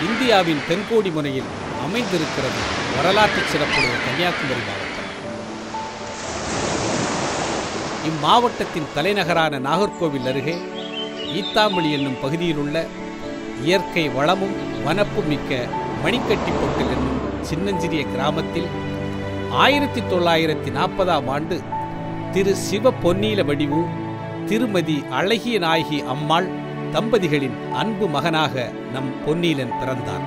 இந்தியாவின் தென்கோடி முனையில் அமைந்திருக்கிறது வரலாற்று சிறப்புடைய கன்னியாகுமரி மாவட்டம். இம்மாவட்டத்தின் தலைநகரான நாகர்கோவில் அருகே ஈத்தாமொழி என்னும் பகுதியில் உள்ள இயற்கை வளமும் வனப்பும் மிக்க மணிக்கட்டிப்பொட்டில் என்னும் சின்னஞ்சிறிய கிராமத்தில் 1940ஆம் ஆண்டு திரு சிவ பொன்னீல வடிவு திருமதி அழகிய நாயகி அம்மாள் தம்பதிகளின் அன்பு மகனாக நம் பொன்னீலன் பிறந்தார்.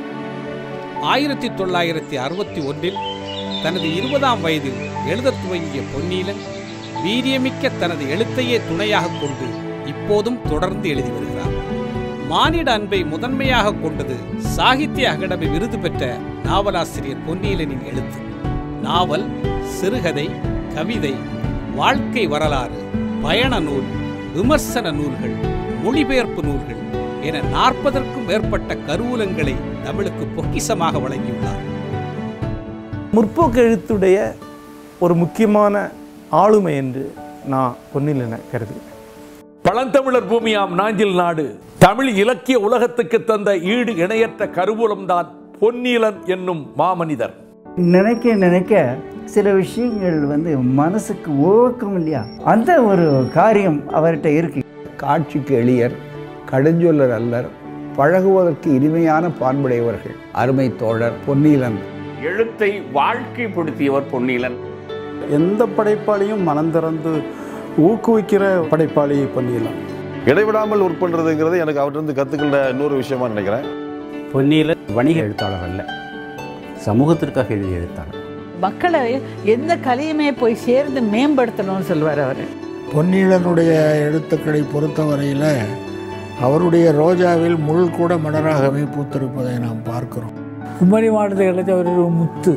1961இல் தனது 20ஆம் வயதில் எழுதத் துவங்கிய பொன்னீலன் வீரியமிக்க தனது எழுத்தையே துணையாக கொண்டு இப்போதும் தொடர்ந்து எழுதி வருகிறார். மானிட அன்பை முதன்மையாக கொண்டது சாகித்ய அகாடமி விருது பெற்ற நாவலாசிரியர் பொன்னீலனின் எழுத்து. நாவல், சிறுகதை, கவிதை, வாழ்க்கை வரலாறு, பயண நூல், விமர்சன நூல்கள், மொழிபெயர்ப்பு நூல்கள் என 40ற்கும் மேற்பட்ட கருவூலங்களை தமிழுக்கு பொக்கிஷமாக வழங்கியுள்ளார். முற்போக்கு எழுத்துடைய ஒரு முக்கியமான ஆளுமை என்று நான் பொன்னீலனை கருதுகிறேன். பழந்தமிழர் பூமியாம் நாஞ்சில் நாடு தமிழ் இலக்கிய உலகத்துக்கு தந்த ஈடு இணையற்ற கருவூலம்தான் பொன்னீலன் என்னும் மாமனிதர். நினைக்க நினைக்க சில விஷயங்கள் மனசுக்கு ஓக்கம் இல்லையா, அந்த ஒரு காரியம் அவர்கிட்ட இருக்கு. காட்சிக்கு எளியர், கடுஞ்சொல்லர் அல்லர், பழகுவதற்கு இனிமையான பான்புடையவர்கள். அருமை தோழர் பொன்னீலன். எழுத்தை வாழ்க்கைப்படுத்தியவர் பொன்னீலன். எந்த படைப்பாளியும் மனம் திறந்து ஊக்குவிக்கிற படைப்பாளி பொன்னீலன். இடைவிடாமல் ஒர்க் பண்ணுறதுங்கிறது எனக்கு அவர்கிட்ட கற்றுக்கிற இன்னொரு விஷயமா நினைக்கிறேன். பொன்னீலன் வணிக எழுத்தாளர் அல்ல, சமூகத்திற்காக எழுதிய எழுத்தாளர். மக்களை எந்த கலையுமே போய் சேர்ந்து மேம்படுத்தணும்னு சொல்வார் அவர். பொன்னீலனுடைய எழுத்துக்களை பொறுத்தவரையில் அவருடைய ரோஜாவில் முள் கூட மலராகவே பூத்திருப்பதை நாம் பார்க்கிறோம். குமரி மாவட்டத்தை கிடைச்ச ஒரு முத்து.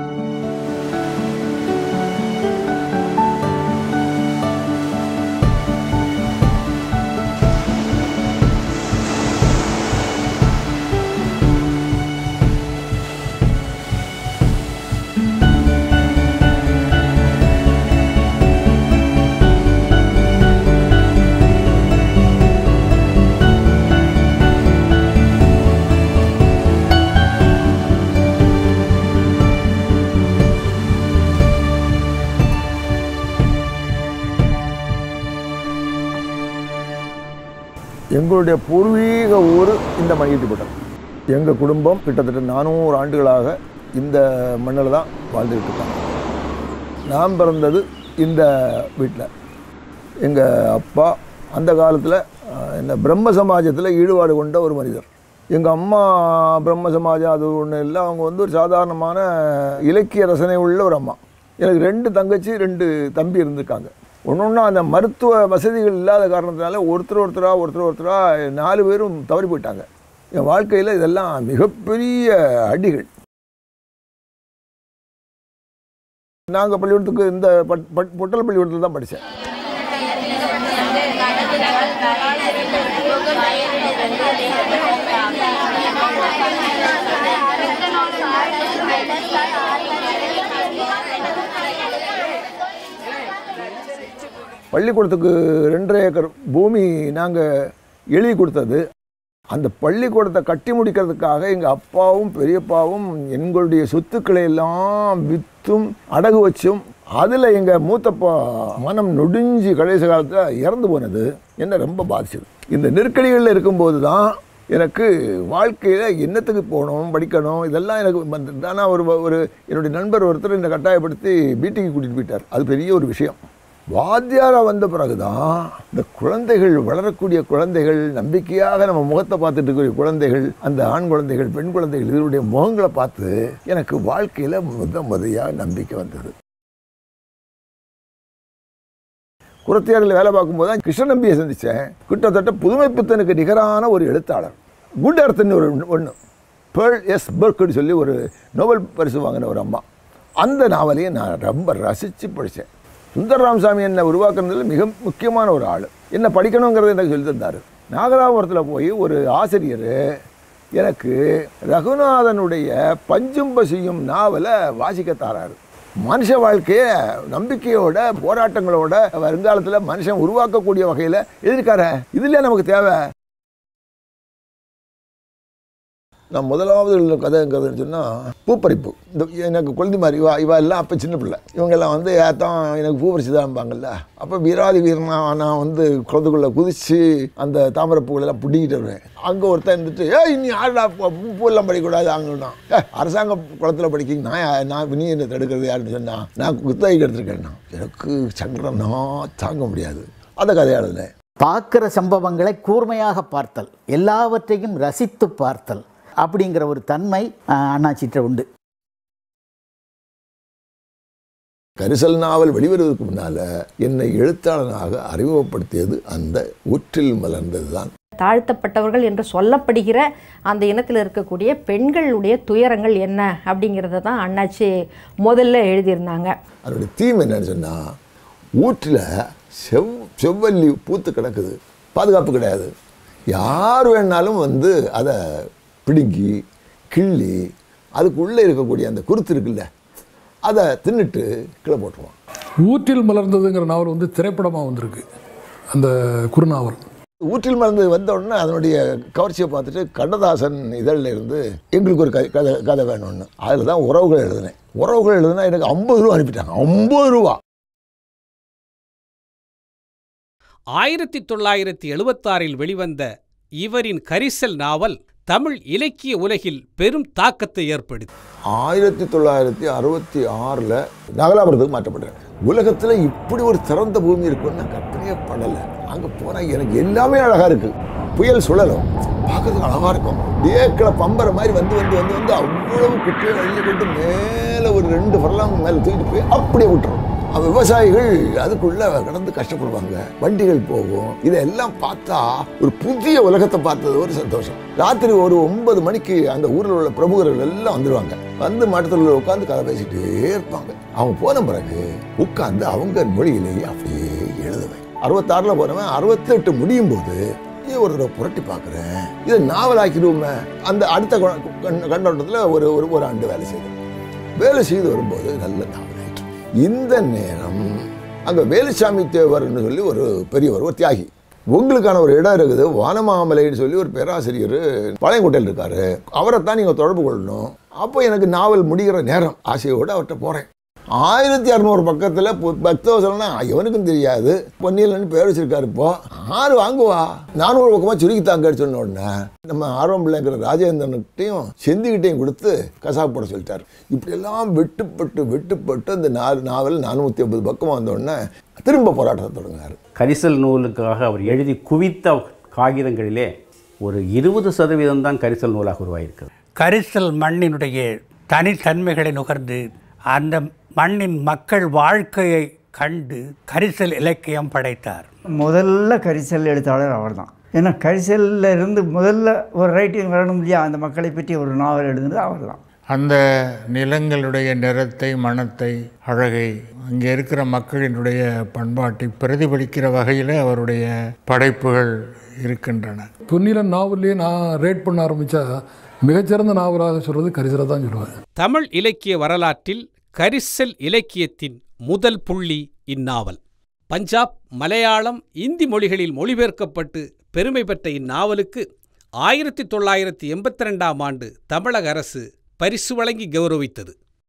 எங்களுடைய பூர்வீக ஊர் இந்த மணிக்கட்டிப்பட்டம். எங்கள் குடும்பம் கிட்டத்தட்ட 400 ஆண்டுகளாக இந்த மண்ணில் தான் வாழ்ந்துக்கிட்டு இருக்காங்க. நான் பிறந்தது இந்த வீட்டில். எங்கள் அப்பா அந்த காலத்தில் என்ன பிரம்ம சமாஜத்தில் ஈடுபாடு கொண்ட ஒரு மனிதர். எங்கள் அம்மா பிரம்ம சமாஜம் அது ஒன்றும் இல்லை, அவங்க ஒரு சாதாரணமான இலக்கிய ரசனை உள்ள ஒரு அம்மா. எனக்கு 2 தங்கச்சி 2 தம்பி இருந்திருக்காங்க. ஒன்றா அந்த மருத்துவ வசதிகள் இல்லாத காரணத்தினால ஒருத்தராக 4 பேரும் தவறி போயிட்டாங்க. என் வாழ்க்கையில் இதெல்லாம் மிகப்பெரிய அடிகள். நாங்கள் பள்ளிக்கூடத்துக்கு இந்த பொட்டல் பள்ளிக்கூடத்தில் தான் படித்தேன். பள்ளிக்கூடத்துக்கு 2.5 ஏக்கர் பூமி நாங்கள் எழுதி கொடுத்தது. அந்த பள்ளிக்கூடத்தை கட்டி முடிக்கிறதுக்காக எங்கள் அப்பாவும் பெரியப்பாவும் எங்களுடைய சொத்துக்களை எல்லாம் விற்றும் அடகு வச்சும் அதில் எங்கள் மூத்தப்பா மனம் நொடிஞ்சு கடைசி காலத்தில் இறந்து போனது என்னை ரொம்ப பாதிச்சது. இந்த நெருக்கடிகளில் இருக்கும்போது தான் எனக்கு வாழ்க்கையில் என்னத்துக்கு போகணும், படிக்கணும், இதெல்லாம் எனக்கு ஆனால் ஒரு என்னுடைய நண்பர் ஒருத்தர் என்னை கட்டாயப்படுத்தி வீட்டுக்கு கூட்டிகிட்டு போயிட்டார். அது பெரிய ஒரு விஷயம். வாத்தியாராக வந்த பிறகு தான் இந்த குழந்தைகள், வளரக்கூடிய குழந்தைகள், நம்பிக்கையாக நம்ம முகத்தை பார்த்துட்டு இருக்கக்கூடிய குழந்தைகள், அந்த ஆண் குழந்தைகள், பெண் குழந்தைகள், இதனுடைய முகங்களை பார்த்து எனக்கு வாழ்க்கையில் முறையாக நம்பிக்கை வந்தது. குரத்தியாரில் வேலை பார்க்கும்போது தான் கிருஷ்ணநம்பியை சந்தித்தேன். கிட்டத்தட்ட புதுமைப்பித்தனுக்கு நிகரான ஒரு எழுத்தாளர். குட் அர்த்தன்னு ஒன்று பேர்ல் எஸ் பர்க்குன்னு சொல்லி ஒரு நோபல் பரிசு வாங்கின ஒரு அம்மா. அந்த நாவலையும் நான் ரொம்ப ரசித்து படித்தேன். சுந்தர ராமசாமி என்னை உருவாக்குறதுல மிக முக்கியமான ஒரு ஆள். என்ன படிக்கணுங்கிறத எனக்கு சொல்லி தந்தார். நாகராபுரத்தில் போய் ஒரு ஆசிரியர் எனக்கு ரகுநாதனுடைய பஞ்சும் பசியும் நாவலை வாசிக்க தாராரு. மனுஷ வாழ்க்கையை நம்பிக்கையோட, போராட்டங்களோட வருங்காலத்தில் மனுஷன் உருவாக்கக்கூடிய வகையில் எழுதியிருக்காரு. இதுல நமக்கு தேவை. நான் முதலாவது எழுதின கதைங்கிறதுன்னு சொன்னால் பூப்பறிப்பு. இந்த எனக்கு குழந்தை மாதிரி இவா எல்லாம் அப்போ சின்ன பிள்ளை, இவங்கெல்லாம் வந்து ஏத்தான் எனக்கு பூ பறிச்சு தான்பாங்கல்ல. அப்போ வீராதி வீரனா நான் வந்து குளத்துக்குள்ளே குதித்து அந்த தாமரைப்பூகளெல்லாம் பிடிக்கிட்டு வருவேன். அங்கே ஒருத்தன் இருந்துட்டு இனி ஆடா பூவெல்லாம் படிக்கக்கூடாது அங்கன்னா அரசாங்க குளத்தில் படிக்க நான் நீ என்ன தடுக்கிறது யாருன்னு சொன்னால் நான் குத்தகைக்கு எடுத்துருக்கேன்னா எனக்கு சங்கடம்னா தாங்க முடியாது. அந்த கதையாளர் பார்க்கிற சம்பவங்களை கூர்மையாக பார்த்தல், எல்லாவற்றையும் ரசித்து பார்த்தல் அப்படிங்கிற ஒரு தன்மை அண்ணாச்சிட்ட உண்டு. கரிசல் நாவல் வெளிவருவதற்கு முன்னால் என்னை எழுத்தாளனாக அறிமுகப்படுத்தியது அந்த ஊற்றில் மலர்ந்தது தான். தாழ்த்தப்பட்டவர்கள் என்று சொல்லப்படுகிற அந்த இனத்தில் இருக்கக்கூடிய பெண்களுடைய துயரங்கள் என்ன அப்படிங்கிறத தான் அண்ணாச்சி முதல்ல எழுதியிருந்தாங்க. அதனுடைய தீம் என்னன்னு சொன்னால், ஊற்றில் செவ்வல்லி பூத்து கிடக்குது, பாதுகாப்பு கிடையாது, யார் வேணாலும் வந்து அதை பிடுங்கி கிள்ளி அதுக்குள்ளே இருக்கக்கூடிய அந்த குருத்து இருக்குல்ல அதை தின்னுட்டு கீழே போட்டுருவான். ஊற்றில் மலர்ந்ததுங்கிற நாவல் வந்து திரைப்படமாக வந்திருக்கு. அந்த குறுநாவல் ஊற்றில் மலர்ந்தது வந்த உடனே அதனுடைய கவர்ச்சியை பார்த்துட்டு கண்ணதாசன் இதழில் இருந்து எங்களுக்கு ஒரு கதை வேணும்னு அதில் தான் உறவுகள் எழுதினேன். உறவுகள் எழுதுனா எனக்கு 50 ரூபா அனுப்பிட்டாங்க. 50 ரூபா. 1976 வெளிவந்த இவரின் கரிசல் நாவல் தமிழ் இலக்கிய உலகில் பெரும் தாக்கத்தை ஏற்படுத்தி 1966 நாகலாபுரத்துக்கு மாற்றப்பட்டேன். உலகத்தில் இப்படி ஒரு திறந்த பூமி இருக்குன்னு நான் கற்பனையே பண்ணலை. அங்கே போனால் எனக்கு எல்லாமே அழகாக இருக்குது. புயல் சுழலும், பார்க்கறதுக்கு அழகாக இருக்கும். தேக்கில் பம்பரை மாதிரி வந்து வந்து வந்து வந்து அவ்வளவு குட்டியை அள்ளி கொண்டு மேலே ஒரு 2 ஃபர்லாங் மேலே தூக்கிட்டு போய் அப்படியே விட்டுரும். விவசாயிகள் அதுக்குள்ளே கடந்து கஷ்டப்படுவாங்க, வண்டிகள் போகும். இதெல்லாம் பார்த்தா ஒரு புதிய உலகத்தை பார்த்தது ஒரு சந்தோஷம். ராத்திரி ஒரு 9 மணிக்கு அந்த ஊரில் உள்ள பிரமுகர்கள் எல்லாம் வந்துடுவாங்க. வந்து மாட்டத்தில் உட்காந்து கதை பேசிகிட்டே இருப்பாங்க. அவங்க போன பிறகு உட்காந்து அவங்க மொழியிலேயே அப்படியே எழுதுவேன். 66 போனவன் 68 முடியும் போது ஒரு தடவை புரட்டி பார்க்குறேன், இதை நாவலாக்கிடுவோமே. அந்த அடுத்த கண்ணோட்டத்தில் ஒரு ஆண்டு வேலை செய்து வரும்போது நல்ல நாவல். இந்த நேரம் அங்கே வேலுசாமி தேவர்னு சொல்லி ஒரு பெரியவர், ஒரு தியாகி, உங்களுக்கான ஒரு இடம் இருக்குது வானமாமலைன்னு சொல்லி ஒரு பேராசிரியர் பாளையங்கோட்டையில் இருக்காரு, அவரைத்தான் நீங்கள் தொடர்பு கொள்ளணும். அப்போ எனக்கு நாவல் முடிகிற நேரம் ஆசையோடு அவர்கிட்ட போகிறேன். 1600 பக்கத்தில் பக்தவசலம்னா எவனுக்கும் தெரியாது. பொன்னியலன்னு பேர் வச்சிருக்காரு. இப்போ 6 வாங்குவா 400 பக்கமாக சுருக்கித்தாங்கன்னு சொன்ன உடனே நம்ம ஆர்வம் பிள்ளைங்கிற ராஜேந்திரன்கிட்டையும் செந்திக்கிட்டையும் கொடுத்து கசாப்பு போட சொல்லிட்டார். இப்படியெல்லாம் வெட்டுப்பட்டு அந்த நாவல் 450 பக்கமாக வந்த உடனே திரும்ப போராட்டத்தை தொடங்கினார். கரிசல் நூலுக்காக அவர் எழுதி குவித்த காகிதங்களிலே ஒரு 20% தான் கரிசல் நூலாக உருவாயிருக்கிறது. கரிசல் மண்ணினுடைய தனித்தன்மைகளை நுகர்ந்து அந்த மண்ணின் மக்கள் வாழ்க்கையை கண்டு கரிசல் இலக்கியம் படைத்தார். முதல்ல கரிசல் எழுத்தாளர் அவர் தான். ஏன்னா கரிசலில் இருந்து முதல்ல ஒரு ரைட்டிங் வரணும் இல்லையா, அந்த மக்களை பற்றி ஒரு நாவல் எழுதுனது அவர் தான். அந்த நிலங்களுடைய நிறத்தை, மனத்தை, அழகை, அங்கே இருக்கிற மக்களினுடைய பண்பாட்டை பிரதிபலிக்கிற வகையில் அவருடைய படைப்புகள் இருக்கின்றன. பொன்னியின் நாவல்லையே நான் ரேட் பண்ண ஆரம்பித்தா மிகச்சிறந்த நாவலாக சொல்கிறது கரிசலை தான் சொல்லுவேன். தமிழ் இலக்கிய வரலாற்றில் கரிசல் இலக்கியத்தின் முதல் புள்ளி இந்நாவல். பஞ்சாப், மலையாளம், இந்தி மொழிகளில் மொழிபெயர்க்கப்பட்டு பெருமை பெற்ற இந்நாவலுக்கு 1982 ஆண்டு தமிழக அரசு பரிசு வழங்கி கௌரவித்தது.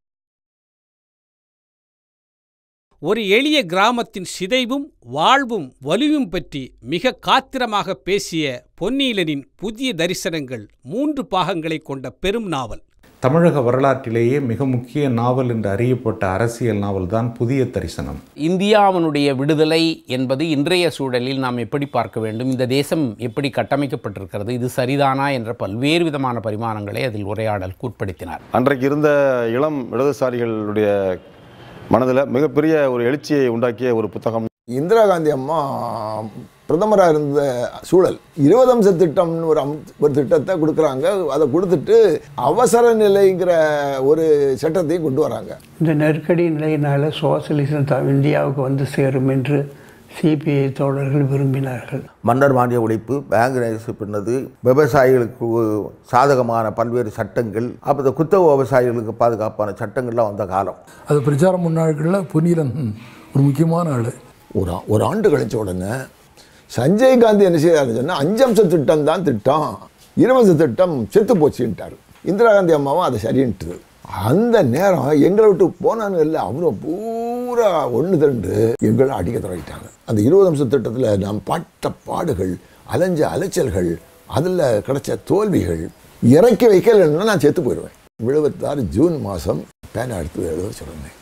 ஒரு எளிய கிராமத்தின் சிதைவும் வாழ்வும் வலியும் பற்றி மிக காத்திரமாக பேசிய பொன்னியிலனின் புதிய தரிசனங்கள் 3 பாகங்களை கொண்ட பெரும் நாவல். தமிழக வரலாற்றிலேயே மிக முக்கிய நாவல் என்று அறியப்பட்ட அரசியல் நாவல் தான் புதிய தரிசனம். இந்தியாவினுடைய விடுதலை என்பது இன்றைய சூழலில் நாம் எப்படி பார்க்க வேண்டும், இந்த தேசம் எப்படி கட்டமைக்கப்பட்டிருக்கிறது, இது சரிதானா என்ற பல்வேறு விதமான பரிமாணங்களை அதில் உரையாடலுக்கு உட்படுத்தினார். அன்றைக்கு இருந்த இளம் இடதுசாரிகளுடைய மனதில் மிகப்பெரிய ஒரு எழுச்சியை உண்டாக்கிய ஒரு புத்தகம். இந்திரா காந்தி அம்மா பிரதமராக இருந்த சூழல் 20 அம்ச திட்டம்னு ஒரு திட்டத்தை கொடுக்குறாங்க. அதை கொடுத்துட்டு அவசர நிலைங்கிற ஒரு சட்டத்தையும் கொண்டு வராங்க. இந்த நெருக்கடி நிலையினால் சோசியலிசம் இந்தியாவுக்கு வந்து சேரும் என்று சிபிஐ தோழர்கள் விரும்பினார்கள். மன்னர் மானிய உழைப்பு, பேங்க் பண்ணது, விவசாயிகளுக்கு சாதகமான பல்வேறு சட்டங்கள், அப்போ குத்தக விவசாயிகளுக்கு பாதுகாப்பான சட்டங்கள்லாம் வந்த காலம். அது பிரச்சார முன்னாட்களில் பொன்னியின் ஒரு முக்கியமான ஆள். ஒரு ஆண்டு கழிச்ச உடனே சஞ்சய் காந்தி என்ன செய்யறாருன்னு சொன்னால் 5 அம்ச திட்டம் தான் திட்டம், 20 அம்ச திட்டம் செத்து போச்சுட்டார். இந்திரா காந்தி அம்மாவும் அதை சரின்ட்டு அந்த நேரம் எங்களை விட்டு போனானு இல்லை, அவரும் பூரா ஒன்று திரண்டு எங்களை அடிக்க தொடங்கிட்டாங்க. அந்த 20 நிமிஷம் திட்டத்தில் நாம் பட்ட பாடுகள், அலைஞ்ச அலைச்சல்கள், அதில் கிடைச்ச தோல்விகள் இறக்கி வைக்கலைன்னா நான் செத்து போயிடுவேன். 76 ஜூன் மாதம் பேனா எடுத்து எழுத சொல்லுவேன்.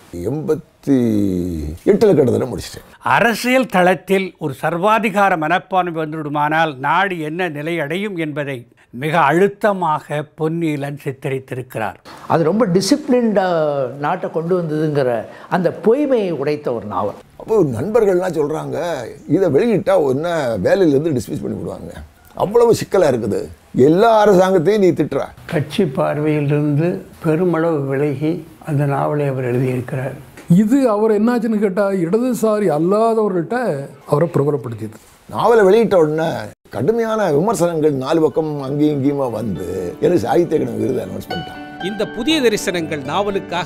88 கிட்டத்தட்ட முடிச்சிட்டேன். அரசியல் தளத்தில் ஒரு சர்வாதிகார மனப்பான்மை வந்துவிடுமானால் நாடு என்ன நிலை அடையும் என்பதை மிக அழுத்தமாக பொன்னியிலன் சித்தரித்திருக்கிறார். அது ரொம்ப டிசிப்ளின்டாக நாட்டை கொண்டு வந்ததுங்கிற அந்த பொய்மையை உடைத்த ஒரு நாவல். அப்போ நண்பர்கள்லாம் சொல்கிறாங்க, இதை வெளியிட்டால் ஒன்று வேலையிலேருந்து டிஸ்மிஸ் பண்ணி விடுவாங்க, அவ்வளவு சிக்கலாக இருக்குது, எல்லா அரசாங்கத்தையும் நீ திட்டுற. கட்சி பார்வையிலிருந்து பெருமளவு விலகி அந்த நாவலை அவர் எழுதியிருக்கிறார். இது அவர் என்னாச்சுன்னு கேட்டால் இடதுசாரி அல்லாதவர்கள்ட்ட அவரை பிரபலப்படுத்தியது. நாவலை வெளியிட்ட உடனே கடுமையான விமர்சனங்கள் 4 பக்கம் அங்கேயும் இங்கேயுமா வந்து எனக்கு சாகித்ய அகாடமி விருது அனௌன்ஸ் பண்ணிட்டான். இந்த புதிய தரிசனங்கள் நாவலுக்காக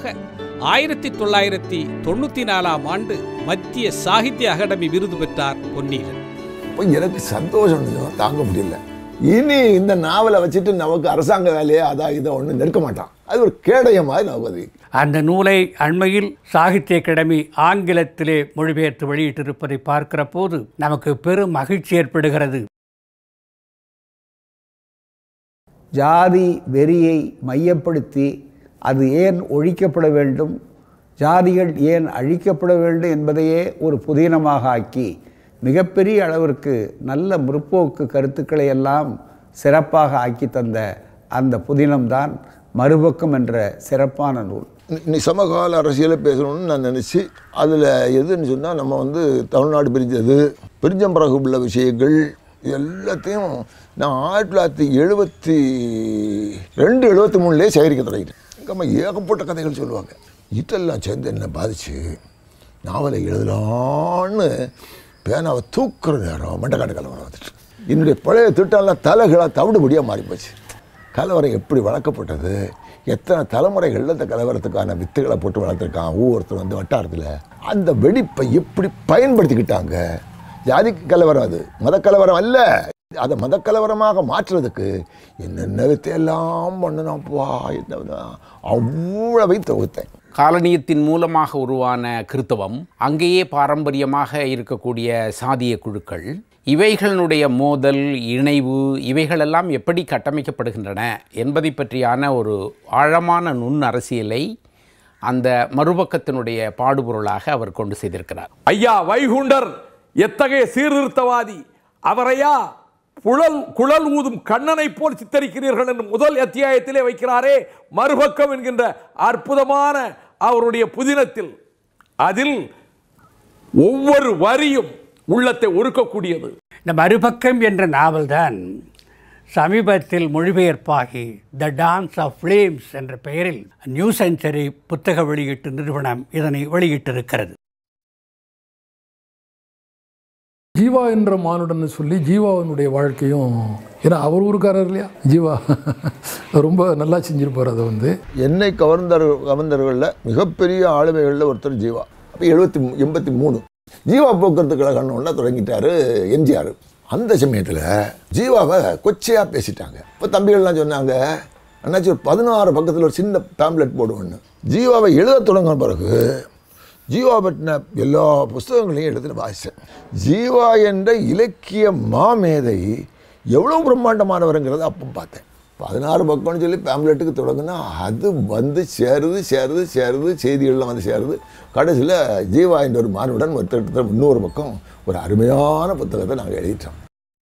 1994 ஆண்டு மத்திய சாகித்ய அகாடமி விருது பெற்றார் பொன்னியிலன். இப்போ எனக்கு சந்தோஷம் தாங்க முடியல. இனி இந்த நாவலை வச்சுட்டு நமக்கு அரசாங்க வேலையை அதான் இதை ஒன்று நெருக்க மாட்டான், அது ஒரு கேடயமாக நமக்கு. அந்த நூலை அண்மையில் சாகித்ய அகாடமி ஆங்கிலத்திலே மொழிபெயர்த்து வெளியிட்டிருப்பதை பார்க்கிற போது நமக்கு பெரும் மகிழ்ச்சி ஏற்படுகிறது. ஜாதி வெறியை மையப்படுத்தி அது ஏன் ஒழிக்கப்பட வேண்டும், ஜாதிகள் ஏன் அழிக்கப்பட வேண்டும் என்பதையே ஒரு புதினமாக ஆக்கி மிகப்பெரிய அளவிற்கு நல்ல முற்போக்கு கருத்துக்களை எல்லாம் சிறப்பாக ஆக்கி தந்த அந்த புதினம்தான் மறுபக்கம் என்ற சிறப்பான நூல். நீ சமகால அரசியலை பேசணும்னு நான் நினச்சி அதில் எதுன்னு சொன்னால் நம்ம தமிழ்நாடு பிரிஞ்சது, பிரிஞ்ச பிறகு உள்ள விஷயங்கள் எல்லாத்தையும் நான் 1972-73 சேகரிக்க தொடங்கிட்டேன். அம்மா ஏகப்பட்ட கதைகள் சொல்லுவாங்க. இதெல்லாம் சேர்ந்து என்னை பாதிச்சு நாவலை எழுதலான்னு பேனாவை தூக்குற நேரம் மண்டக்காட்டு கலவரம் வந்துட்டு என்னுடைய பழைய திட்டம்லாம் தலைகளாக தவிடுபடியாக மாறிப்போச்சு. கலவரம் எப்படி வளர்க்கப்பட்டது, எத்தனை தலைமுறைகளில் இந்த கலவரத்துக்கான வித்துகளை போட்டு வளர்த்துருக்கான் ஒவ்வொருத்தர் வட்டாரத்தில், அந்த வெடிப்பை எப்படி பயன்படுத்திக்கிட்டாங்க. ஜாதி கலவரம் அது மத கலவரம் அல்ல, அதை மத கலவரமாக மாற்றுறதுக்கு என்னென்ன வித்தையெல்லாம் பண்ணணும்ப்பா, என்ன அவ்வளவை தொகுத்தேன். காலனியத்தின் மூலமாக உருவான கிறித்தவம், அங்கேயே பாரம்பரியமாக இருக்கக்கூடிய சாதிய குழுக்கள், இவைகளுடைய மோதல், இணைவு, இவைகளெல்லாம் எப்படி கட்டமைக்கப்படுகின்றன என்பதை பற்றியான ஒரு ஆழமான நுண் அரசியலை அந்த மறுபக்கத்தினுடைய பாடுபொருளாக அவர் கொண்டு செய்திருக்கிறார். ஐயா வைகுண்டர் எத்தகைய சீர்திருத்தவாதி, அவரையா குழல் ஊதும் கண்ணனை போல் சித்தரிக்கிறீர்கள் என்று முதல் அத்தியாயத்திலே வைக்கிறாரே மறுபக்கம் என்கின்ற அற்புதமான அவருடைய புதினத்தில். அதில் ஒவ்வொரு வரியும் உள்ளத்தை உருக்கக்கூடியது. இந்த மறுபக்கம் என்ற நாவல்தான் சமீபத்தில் மொழிபெயர்ப்பாகி த டான்ஸ் ஆஃப் ஃப்ளேம்ஸ் என்ற பெயரில் நியூ செஞ்சுரி புத்தக வெளியீட்டு நிறுவனம் இதனை வெளியிட்டிருக்கிறது. ஜீவா என்ற மானுடன் சொல்லி ஜீவாவினுடைய வாழ்க்கையும், ஏன்னா அவர் ஊருக்காரர் இல்லையா ஜீவா, ரொம்ப நல்லா செஞ்சிருப்பார். அதை என்னை கவர்ந்தவர்களில் மிகப்பெரிய ஆளுமைகளில் ஒருத்தர் ஜீவா. அப்போ 83 ஜீவா போக்குவரத்து கழகம் ஒன்றா தொடங்கிட்டார் எம்ஜிஆர். அந்த சமயத்தில் ஜீவாவை கொச்சையாக பேசிட்டாங்க. இப்போ தம்பிகள்லாம் சொன்னாங்க, அண்ணாச்சி ஒரு 16 பக்கத்தில் ஒரு சின்ன பேம்லெட் போடுவோன்னு. ஜீவாவை எழுத தொடங்கின பிறகு ஜீவா பற்றின எல்லா புஸ்தகங்களையும் எடுத்துன்னு வாசித்தேன். ஜீவா என்ற இலக்கிய மாமேதை எவ்வளோ பிரம்மாண்டமானவருங்கிறத அப்போ பார்த்தேன். 16 பக்கம்னு சொல்லி பேம்லெட்டுக்கு தொடங்குனா அது சேருது செய்திகள்லாம் சேருது. கடைசியில் ஜீவா என்ற ஒரு மானுடன் மொத்தத்தில் 300 பக்கம் ஒரு அருமையான புத்தகத்தை நாங்கள் எழுதிட்டோம்.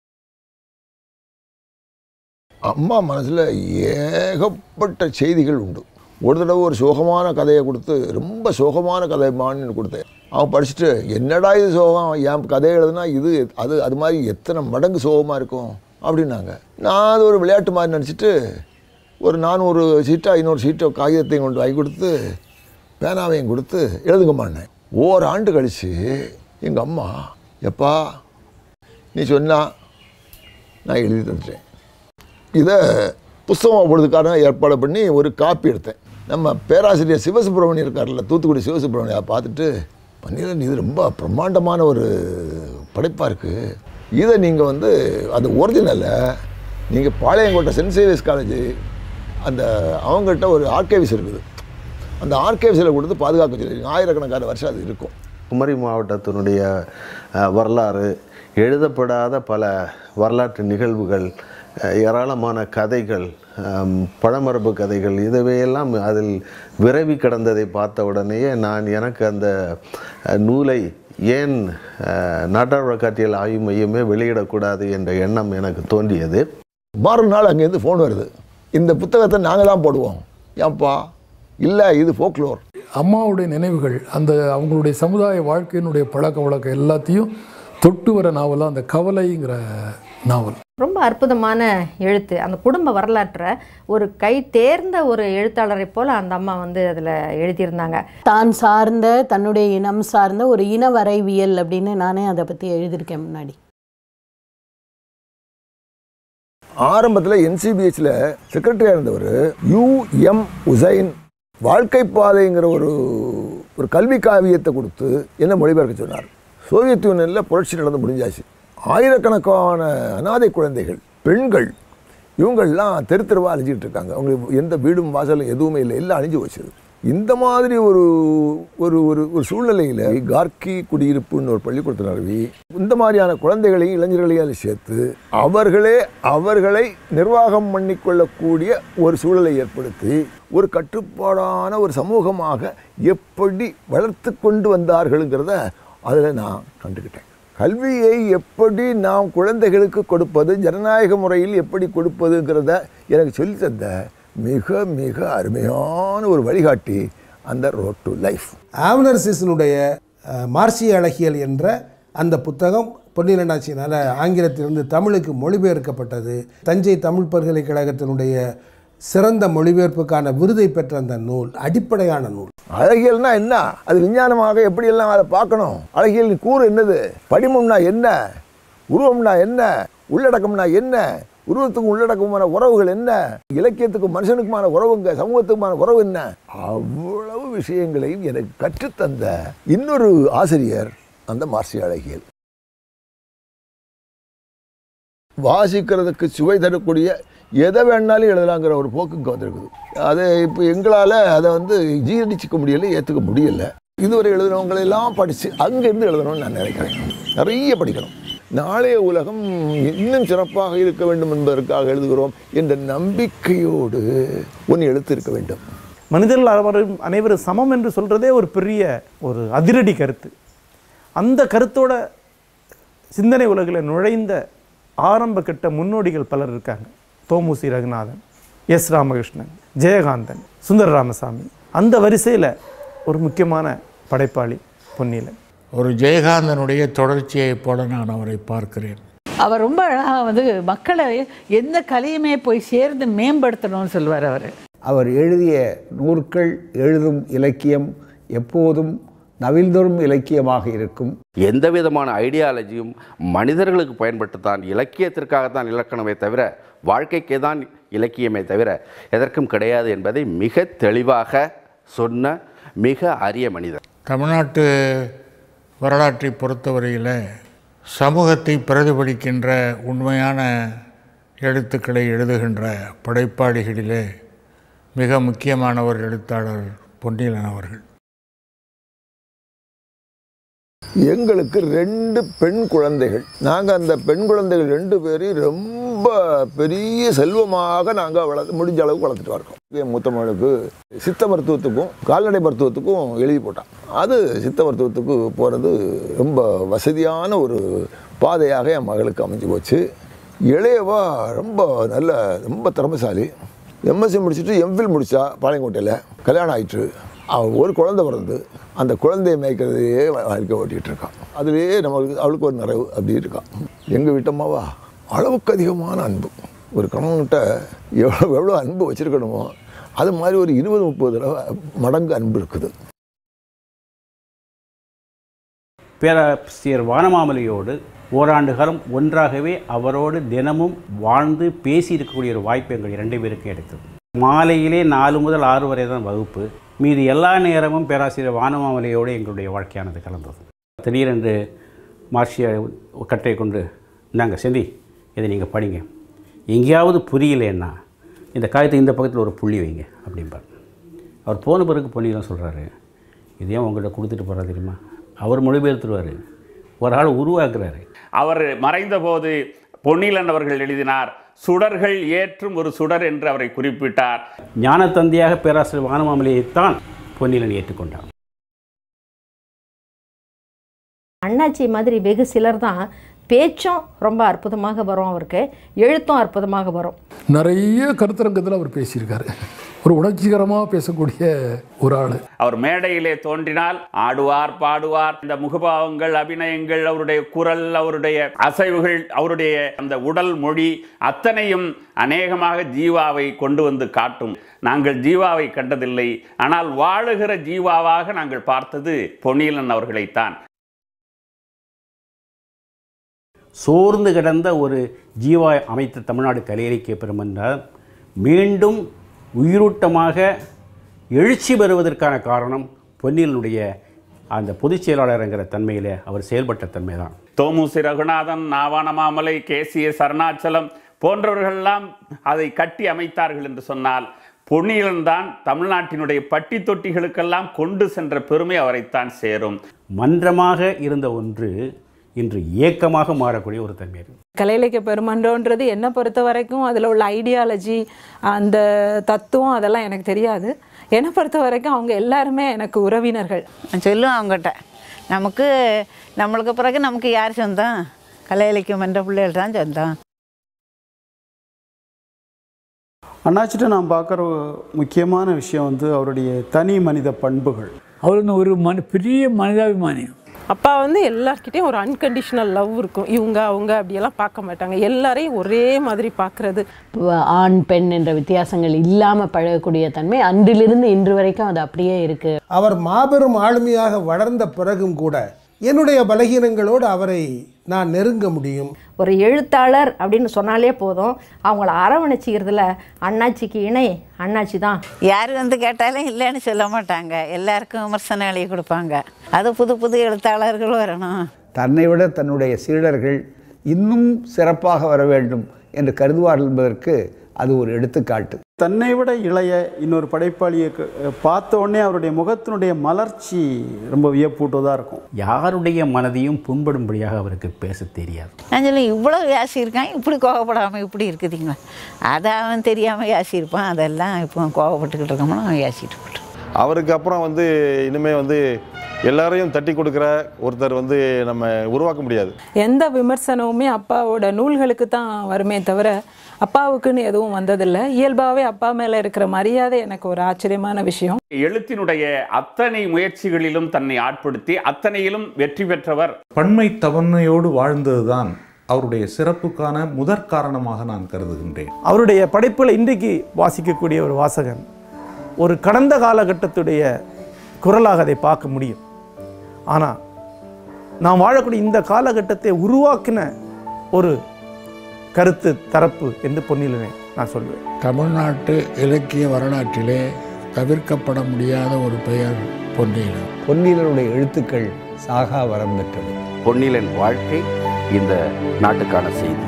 அம்மா மனசில் ஏகப்பட்ட செய்திகள் உண்டு. ஒரு தடவை ஒரு சோகமான கதையை கொடுத்து, ரொம்ப சோகமான கதைமான்னு கொடுத்தேன். அவன் படிச்சுட்டு, என்னடா இது சோகம், என் கதையை எழுதுனா அது மாதிரி எத்தனை மடங்கு சோகமாக இருக்கும் அப்படின்னாங்க. நான் அது ஒரு விளையாட்டு மாதிரி நினச்சிட்டு ஒரு 400 சீட்டோ 500 சீட்டோ காகிதத்தையும் கொண்டு வாங்கி கொடுத்து பேனாவையும் கொடுத்து எழுதுங்கம்மான்னேன். ஓராண்டு கழித்து எங்கள் அம்மா, எப்பா நீ சொன்னா நான் எழுதி தந்துட்டேன். இதை புஸ்தகம் போடுறதுக்கான ஏற்பாடு பண்ணி ஒரு காப்பி எடுத்தேன். நம்ம பேராசிரியர் சிவசுப்ரமணியம் இருக்கார்ல, தூத்துக்குடி சிவசுப்ரமணியம், அதை பார்த்துட்டு, பன்னீரன் இது ரொம்ப பிரம்மாண்டமான ஒரு படைப்பாக இருக்குது, இதை நீங்கள் அந்த ஒரிஜினலை நீங்கள் பாளையங்கோட்டை சென்ட் சேவியர்ஸ் காலேஜ் அந்த அவங்ககிட்ட ஒரு ஆர்கைவ்ஸ் இருக்குது. அந்த ஆர்கைவ்ஸில் கொடுத்து பாதுகாக்க சொல்லி ஆயிரக்கணக்கான வருஷம் அது இருக்கும். குமரி மாவட்டத்தினுடைய வரலாறு, எழுதப்படாத பல வரலாற்று நிகழ்வுகள், ஏராளமான கதைகள், பழமரபு கதைகள், இதுவையெல்லாம் அதில் விரவி கிடந்ததை பார்த்த உடனேயே எனக்கு அந்த நூலை ஏன் நாட்டார் வழக்காற்றியல் ஆய்வு மையமே வெளியிடக்கூடாது என்ற எண்ணம் எனக்கு தோன்றியது. மறுநாள் அங்கேருந்து ஃபோன் வருது, இந்த புத்தகத்தை நாங்கள் தான் போடுவோம். ஏன்ப்பா? இல்லை, இது ஃபோக்லோர். அம்மாவுடைய நினைவுகள், அந்த அவங்களுடைய சமுதாய வாழ்க்கையினுடைய பழக்க வழக்கம் எல்லாத்தையும் தொட்டு வர நாவலாக அந்த கவலைங்கிற நாவல். ரொம்ப அற்புதமான எழுத்து. அந்த குடும்ப வரலாற்றை ஒரு கை தேர்ந்த ஒரு எழுத்தாளரை போல் அந்த அம்மா வந்து அதில் எழுதியிருந்தாங்க. தான் சார்ந்த, தன்னுடைய இனம் சார்ந்த ஒரு இன வரைவியல் அப்படின்னு நானே அதை பற்றி எழுதியிருக்கேன் முன்னாடி. ஆரம்பத்தில் NCBHல செக்ரட்டரியாக இருந்தவர் UM உசைன் வாழ்க்கை பாதைங்கிற ஒரு கல்வி காவியத்தை கொடுத்து என்ன மொழிபெயர்க்க சொன்னார். சோவியத் யூனியனில் புரட்சி நடந்து முடிஞ்சாச்சு. ஆயிரக்கணக்கான அனாதை குழந்தைகள், பெண்கள், இவங்கள்லாம் தெரு தெருவாக அழிஞ்சிக்கிட்டு இருக்காங்க. அவங்களுக்கு எந்த வீடும் வாசலும் எதுவுமே இல்லை, எல்லாம் அழிஞ்சு வச்சது. இந்த மாதிரி ஒரு ஒரு ஒரு சூழ்நிலையில் கார்கி குடியிருப்புன்னு ஒரு பள்ளிக்கூடத்தை நிறுவி இந்த மாதிரியான குழந்தைகளையும் இளைஞர்களையும் அதில் சேர்த்து அவர்களை நிர்வாகம் பண்ணிக்கொள்ளக்கூடிய ஒரு சூழலை ஏற்படுத்தி ஒரு கட்டுப்பாடான ஒரு சமூகமாக எப்படி வளர்த்து கொண்டு வந்தார்கள்ங்கிறத அதில் நான் கண்டுக்கிட்டேன். கல்வியை எப்படி நாம் குழந்தைகளுக்கு கொடுப்பது, ஜனநாயக முறையில் எப்படி கொடுப்பதுங்கிறத எனக்கு சொல்லி தந்த மிக மிக அருமையான ஒரு வழிகாட்டி அந்த ரோட் டு லைஃப். ஆவனர்சிஸினுடைய மார்சிய அழகியல் என்ற அந்த புத்தகம் பொன்னியின் அண்ணாச்சியினால் ஆங்கிலத்திலிருந்து தமிழுக்கு மொழிபெயர்க்கப்பட்டது. தஞ்சை தமிழ் பல்கலைக்கழகத்தினுடைய சிறந்த மொழிபெயர்ப்புக்கான விருதை பெற்ற அந்த நூல் அடிப்படையான நூல். அழகியல்னா என்ன, அது விஞ்ஞானமாக எப்படியெல்லாம் அதை பார்க்கணும், அழகியல் கூறு என்னது, படிமம்னா என்ன, உருவம்னா என்ன, உள்ளடக்கம்னா என்ன, உருவத்துக்கும் உள்ளடக்கமான உறவுகள் என்ன, இலக்கியத்துக்கும் மனுஷனுக்குமான உறவுங்க, சமூகத்துக்குமான உறவு என்ன, அவ்வளவு விஷயங்களையும் எனக்கு கற்றுத்தந்த இன்னொரு ஆசிரியர் அந்த மார்சிய அழகியல். வாசிக்கிறதுக்கு சுவை தரக்கூடிய எதை வேணாலும் எழுதலாங்கிற ஒரு போக்குக்கு வந்திருக்குது. அதை இப்போ எங்களால் அதை வந்து ஜீரணிச்சிக்க முடியலை, ஏற்றுக்க முடியலை. இதுவரை எழுதுனவங்களெல்லாம் படித்து அங்கேருந்து எழுதணும்னு நான் நினைக்கிறேன். நிறைய படிக்கணும். நாளைய உலகம் இன்னும் சிறப்பாக இருக்க வேண்டும் என்பதற்காக எழுதுகிறோம் என்ற நம்பிக்கையோடு ஒன்று எழுத்து இருக்க வேண்டும். மனிதர்கள் அனைவரும் சமம் என்று சொல்கிறதே ஒரு பெரிய ஒரு அதிரடி கருத்து. அந்த கருத்தோட சிந்தனை உலகில் நுழைந்த ஆரம்ப கட்ட முன்னோடிகள் பலர் இருக்காங்க. தோமுசி ரகுநாதன், எஸ் ராமகிருஷ்ணன், ஜெயகாந்தன், சுந்தர ராமசாமி. அந்த வரிசையில் ஒரு முக்கியமான படைப்பாளி பொன்னியிலன். ஒரு ஜெயகாந்தனுடைய தொடர்ச்சியை போல நான் அவரை பார்க்கிறேன். அவர் ரொம்ப அழகாக வந்து மக்களை எந்த கலையுமே போய் சேர்ந்து மேம்படுத்தணும்னு சொல்வார். அவர் எழுதிய நூற்கள், எழுதும் இலக்கியம் எப்போதும் நவில்தோறும் இலக்கியமாக இருக்கும். எந்த விதமான ஐடியாலஜியும் மனிதர்களுக்கு பயன்பட்டுத்தான், இலக்கியத்திற்காகத்தான் இலக்கணமே தவிர வாழ்க்கைக்கே தான் இலக்கியமே தவிர எதற்கும் கிடையாது என்பதை மிக தெளிவாக சொன்ன மிக அரிய மனிதர். தமிழ்நாட்டு வரலாற்றை பொறுத்தவரையில் சமூகத்தை பிரதிபலிக்கின்ற உண்மையான எழுத்துக்களை எழுதுகின்ற படைப்பாளிகளிலே மிக முக்கியமான ஒரு எழுத்தாளர் பொன்னியிலன் அவர்கள். எங்களுக்கு 2 பெண் குழந்தைகள். நாங்கள் அந்த பெண் குழந்தைகள் 2 பேரையும் ரொம்ப பெரிய செல்வமாக நாங்கள் முடிஞ்ச அளவுக்கு வளர்த்துட்டு இருக்கோம். என் மூத்த மகளுக்கு சித்த மருத்துவத்துக்கும் கால்நடை மருத்துவத்துக்கும் எழுதி போட்டான். அது சித்த மருத்துவத்துக்கு போகிறது ரொம்ப வசதியான ஒரு பாதையாக என் மகளுக்கு அமைஞ்சு போச்சு. இளையவா ரொம்ப திறமைசாலி. MSc முடிச்சுட்டு MPhil முடித்தா பாளையங்கோட்டையில். கல்யாணம் ஆயிட்டு ஒரு குழந்தை பிறந்து அந்த குழந்தையை மேய்க்கிறதையே வாழ்க்கை ஓட்டிகிட்டு இருக்கான். அதுலேயே அவளுக்கு ஒரு நிறைவு அப்படி இருக்கான். எங்கள் வீட்டம்மாவா அளவுக்கு அதிகமான அன்பு. ஒரு கணவன்கிட்ட எவ்வளோ அன்பு வச்சுருக்கணுமோ அது மாதிரி ஒரு 20-30 தடவை மடங்கு அன்பு இருக்குது. பேராசிரியர் வானமாமலையோடு ஓராண்டு காலம் ஒன்றாகவே அவரோடு தினமும் வாழ்ந்து பேசி இருக்கக்கூடிய ஒரு வாய்ப்பு எங்கள் 2 பேருக்கு கிடைத்தது. மாலையிலே 4 முதல் 6 வரை தான் வகுப்பு. மீது எல்லா நேரமும் பேராசிரியர் வானமாமலையோடு எங்களுடைய வாழ்க்கையானது கலந்தது. திடீரென்று மார்சிய கட்டை கொண்டு நாங்கள் செந்தி இதை நீங்கள் படிங்க, எங்கேயாவது புரியலைன்னா இந்த காயத்தை இந்த பக்கத்தில் ஒரு புள்ளி வைங்க அப்படிம்பார். அவர் போன பிறகு பொன்னியிலம் சொல்கிறாரு, இது ஏன் உங்கள்கிட்ட கொடுத்துட்டு போகிறா தெரியுமா? அவர் மொழிபெயர்த்துருவார், ஒரு ஆள் உருவாக்குறாரு. அவர் மறைந்தபோது பொன்னியிலன் அவர்கள் எழுதினார், சுடர்கள் ஏற்றும் ஒரு சுடர் என்று அவரை குறிப்பிட்டார். ஞானத்தந்தையாக பேராசிரியர் வானமாமலையைத்தான் பொன்னியிலன் ஏற்றுக்கொண்டார். அண்ணாச்சி மாதிரி வெகு சிலர் தான் பேச்சும் ரொம்ப அற்புதமாக வரும், அவருக்கு எழுத்தும் அற்புதமாக வரும். நிறைய கருத்தரங்கத்தில் அவர் பேசியிருக்காரு. ஒரு உணர்ச்சிகரமாக பேசக்கூடிய ஒரு ஆள். அவர் மேடையிலே தோன்றினால் ஆடுவார், பாடுவார். இந்த முகபாவங்கள், அபிநயங்கள், அவருடைய குரல், அவருடைய அசைவுகள், அவருடைய அந்த உடல் மொழி அத்தனையும் அநேகமாக ஜீவாவை கொண்டு வந்து காட்டும். நாங்கள் ஜீவாவை கண்டதில்லை, ஆனால் வாழுகிற ஜீவாவாக நாங்கள் பார்த்தது பொன்னியிலன் அவர்களைத்தான். சோர்ந்து கிடந்த ஒரு ஜீவா அமைத்த தமிழ்நாடு கலை இலக்கிய பெருமன்றால் மீண்டும் உயிரூட்டமாக எழுச்சி பெறுவதற்கான காரணம் பொன்னியிலனுடைய அந்த பொதுச் செயலாளருங்கிற தன்மையில் அவர் செயல்பட்ட தன்மை தான். தோமுசி ரகுநாதன், நாவானமாமலை, கேசிஎஸ் அருணாச்சலம் போன்றவர்களெல்லாம் அதை கட்டி அமைத்தார்கள் என்று சொன்னால் பொன்னியிலன் தான் தமிழ்நாட்டினுடைய பட்டி தொட்டிகளுக்கெல்லாம் கொண்டு சென்ற பெருமை அவரைத்தான் சேரும். மன்றமாக இருந்த ஒன்று இன்று ஏக்கமாக மாறக்கூடிய ஒரு தன்மை. கலை இலக்கிய பெருமன்றன்றது என்னை பொறுத்த வரைக்கும் அதில் உள்ள ஐடியாலஜி, அந்த தத்துவம் அதெல்லாம் எனக்கு தெரியாது. என்னை பொறுத்த வரைக்கும் அவங்க எல்லாருமே எனக்கு உறவினர்கள். சொல்லுவேன் அவங்ககிட்ட, நம்மளுக்கு பிறகு நமக்கு யார் சொந்தம்? கலை இலக்கியம் என்ற பிள்ளைகள் தான் சொந்தம். அண்ணாச்சிட்ட நான் பார்க்குற முக்கியமான விஷயம் வந்து அவருடைய தனி மனித பண்புகள். அவர் ஒரு பெரிய மனிதாபிமானி. அப்பா வந்து எல்லார்கிட்டையும் ஒரு அன்கண்டிஷனல் லவ் இருக்கும். இவங்க அவங்க அப்படியெல்லாம் பார்க்க மாட்டாங்க, எல்லாரையும் ஒரே மாதிரி பார்க்குறது. ஆண் பெண் என்ற வித்தியாசங்கள் இல்லாமல் பழகக்கூடிய தன்மை அன்றிலிருந்து இன்று வரைக்கும் அது அப்படியே இருக்குது. அவர் மாபெரும் ஆளுமையாக வளர்ந்த பிறகும் கூட என்னுடைய பலகீனங்களோடு அவரை நான் நெருங்க முடியும். ஒரு எழுத்தாளர் அப்படின்னு சொன்னாலே போதும், அவங்கள அரவணைச்சிக்கிறதுல அண்ணாச்சிக்கு இணை அண்ணாச்சி தான். யார் வந்து கேட்டாலும் இல்லைன்னு சொல்ல மாட்டாங்க, எல்லாருக்கும் விமர்சனம் எழுதி கொடுப்பாங்க. அது புது புது எழுத்தாளர்கள் வரணும். தன்னை விட தன்னுடைய சீடர்கள் இன்னும் சிறப்பாக வர வேண்டும் என்று கருதுவார்கள் என்பதற்கு அது ஒரு எடுத்துக்காட்டு. தன்னை விட இளைய இன்னொரு படைப்பாளியை பார்த்த உடனே அவருடைய முகத்தினுடைய மலர்ச்சி ரொம்ப வியப்பூட்டுவதாக இருக்கும். யாருடைய மனதையும் புண்படும்படியாக அவருக்கு பேச தெரியாது. நான் சொல்ல இவ்வளோ யாசியிருக்கான், இப்படி கோவப்படாமல் இப்படி இருக்குதுங்களா? அதை அவன் தெரியாமல் யாசியிருப்பான், அதெல்லாம் இப்போ கோவப்பட்டுக்கிட்டு இருக்கோம்னா அவன் யாசிட்டு போட்டான். அவருக்கு அப்புறம் வந்து இனிமேல் வந்து எல்லாரையும் தட்டி கொடுக்குற ஒருத்தர் வந்து நம்ம உருவாக்க முடியாது. எந்த விமர்சனமுமே அப்பாவோட நூல்களுக்கு தான் வருமே தவிர அப்பாவுக்குன்னு எதுவும் வந்ததில்லை. இயல்பாகவே அப்பா மேலே இருக்கிற மரியாதை எனக்கு ஒரு ஆச்சரியமான விஷயம். எழுத்தினுடைய அத்தனை முயற்சிகளிலும் தன்னை ஆட்படுத்தி அத்தனையிலும் வெற்றி பெற்றவர். பன்மை தவணையோடு வாழ்ந்ததுதான் அவருடைய சிறப்புக்கான முதற் காரணமாக நான் கருதுகின்றேன். அவருடைய படைப்புகளை இன்றைக்கு வாசிக்கக்கூடிய ஒரு வாசகன் ஒரு கடந்த காலகட்டத்துடைய குரலாக அதை பார்க்க முடியும். ஆனால் நாம் வாழக்கூடிய இந்த காலகட்டத்தை உருவாக்கின ஒரு கருத்து தரப்பு என்று பொன்னியிலனை நான் சொல்வேன். தமிழ்நாட்டு இலக்கிய வரலாற்றிலே தவிர்க்கப்பட முடியாத ஒரு பெயர் பொன்னியிலன். பொன்னியிலனுடைய எழுத்துக்கள் சாகா வரம் பெற்றது. பொன்னியிலன் வாழ்க்கை இந்த நாட்டுக்கான செய்தி.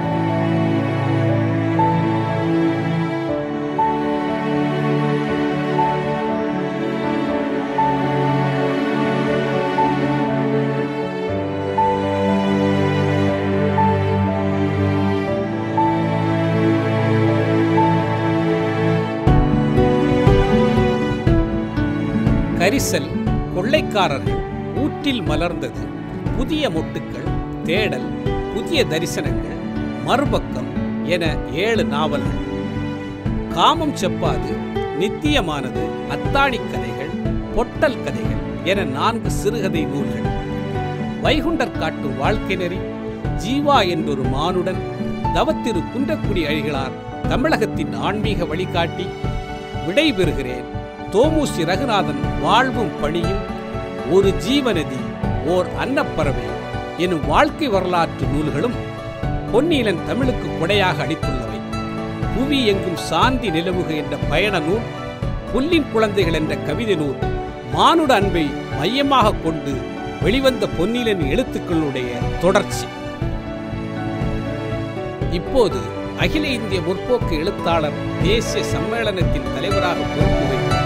கரிசல், கொள்ளைக்காரர்கள், ஊற்றில் மலர்ந்தது, புதிய மொட்டுக்கள், தேடல், புதிய தரிசனங்கள், மறுபக்கம் என 7 நாவல்கள். காமம் செப்பாது, நித்தியமானது, அத்தாணி கதைகள், பொட்டல் கதைகள் என 4 சிறுகதை நூல்கள். வைகுண்டர் காட்டும் வாழ்க்கை நெறி, ஜீவா என்றொரு மானுடன், தவத்திரு குன்றக்குடி அழிகளார் தமிழகத்தின் ஆன்மீக வழிகாட்டி, விடைபெறுகிறேன். தோமுசி ரகுநாதன் வாழ்வும் பணியும், ஒரு ஜீவநதி, ஓர் அன்னப்பறவை எனும் வாழ்க்கை வரலாற்று நூல்களும் பொன்னியிலன் தமிழுக்கு கொடையாக அளித்துள்ளவை. புவி எங்கும் சாந்தி நிலவுக என்ற பயண நூல், புல்லின் குழந்தைகள் என்ற கவிதை நூல் மானுட அன்பை மையமாக கொண்டு வெளிவந்த பொன்னியிலன் எழுத்துக்களுடைய தொடர்ச்சி. இப்போது அகில இந்திய முற்போக்கு எழுத்தாளர் தேசிய சம்மேளனத்தின் தலைவராக பொறுப்பு வகித்தார்.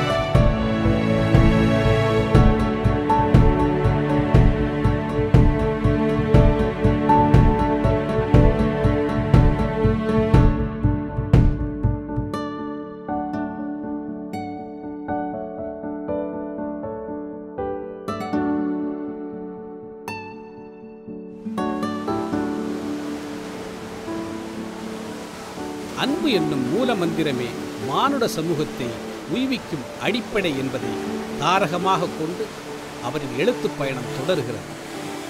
அன்பு என்னும் மூல மந்திரமே மானுட சமூகத்தை உய்விக்கும் அடிப்படை என்பதை தாரகமாக கொண்டு அவரின் எழுத்துப் பயணம் தொடர்கிறது.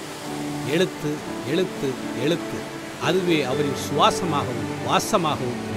எழுத்து எழுத்து எழுத்து, அதுவே அவரின் சுவாசமாகவும் வாசமாகவும்